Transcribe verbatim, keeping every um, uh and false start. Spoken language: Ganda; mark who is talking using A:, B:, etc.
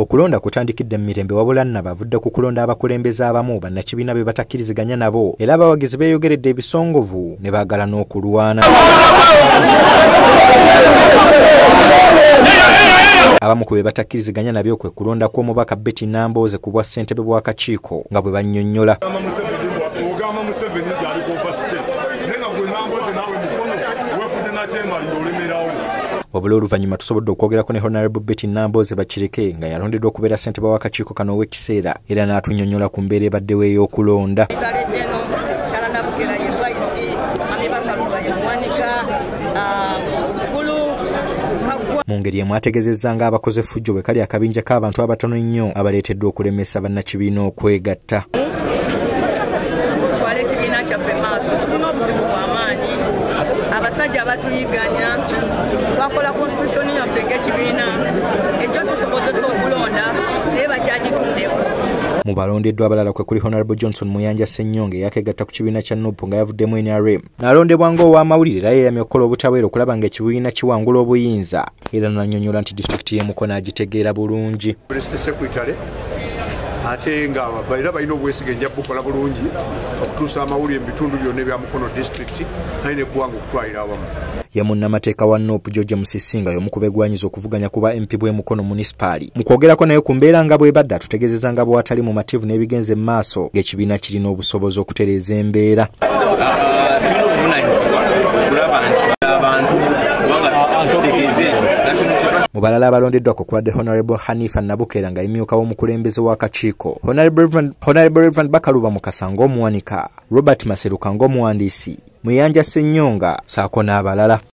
A: Okulonda kutandikidde mu mirembe wabula nno bavudde ku kulonda abakulembeze abamu bannakibiina be batakkiriziganya nabo era abawagizi beeyogeredde ebisongovu ne baagala n'okulwana. Abamu ku be batakkiriziganya nabyo kwe kulonda kw'omubaka Betty Nambooze ku bwa ssentebe bw'akakiiko nga bwe bannyonnyola. Wabula oluvannyuma tusobodde okwogerako ne Honorable Betty Nambooze Bakireke nga yalondeddwa okubeera ssentebe w'akakiiko kano ow'ekiseera era n'atunnyonnyola ku mbeera ebaddewo ey'okulonda. Mu ngeri emu ategeezezza nga abakoze effujjo bwe kali akabinja k'abantu abatono ennyo abaleeteddwa okulemesa bannakibiina okwegatta.
B: Twala ekibiina kyaffe maaso, tulina obuzibu bw'amaanyi. Abasajja abatuyiganya twakola constitution yaffe ng'ekibiina ejjo tusobozesa okulonda naye bakyagituddeko.
A: Mu balondeddwa abalala kwe kuli Honorable Johnson Muyanja Ssenyonge yakegatta ku kibiina kya N U P nga yavuddemu N R M n'alondebwa ng'ow'amawulire era yeeyamye okukola obutaweera okulaba ng'ekibiina kiwangula obuyinza era n'annyonnyola nti disitulikiti y'e Mukono agitegeera bulungi.
C: Ate nga era balina obwesige nja bukola bulungi okutuusa amawulire mu bitundu byonna ebya Mukono disitulikiti naye n'eggwanga okutwalira awamu.
A: Ye munnamateeka wa N U P George Musisinga y'omu ku beegwanyiza okuvuganya ku ba M P b'e Mukono munisipaali. Mu kwogerako naye ku mbeera nga bw'ebadde atutegeezezza nga bw'atali mumativu n'ebigenze mu maaso ng'ekibiina kirina obusobozi okutereeza embeera. Mu balala abalondeddwako kubadde Honorable Hanifa Nabukera nga yimyuka w'omukulembeze w'akakiiko, Honorable Reverend Bakaluba Mukasa ng'omuwanika, Robert Maseruka ng'omuwandiisi, Muyanja Ssenyonga ssaako n'abalala.